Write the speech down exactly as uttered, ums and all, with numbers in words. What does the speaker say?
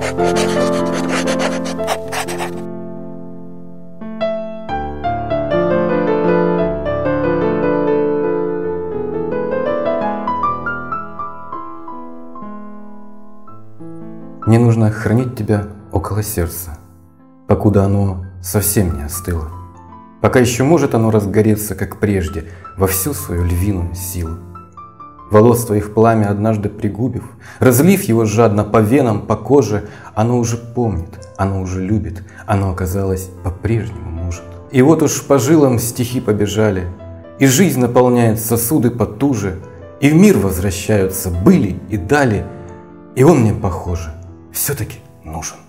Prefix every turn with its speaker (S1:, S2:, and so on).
S1: Мне нужно хранить тебя около сердца, покуда оно совсем не остыло, пока еще может оно разгореться, как прежде, во всю свою львиную силу. Волос твоих пламя однажды пригубив, разлив его жадно по венам, по коже, оно уже помнит, оно уже любит, оно оказалось по-прежнему может. И вот уж по жилам стихи побежали, и жизнь наполняет сосуды потуже, и в мир возвращаются были и дали, и он мне, похоже, все-таки нужен.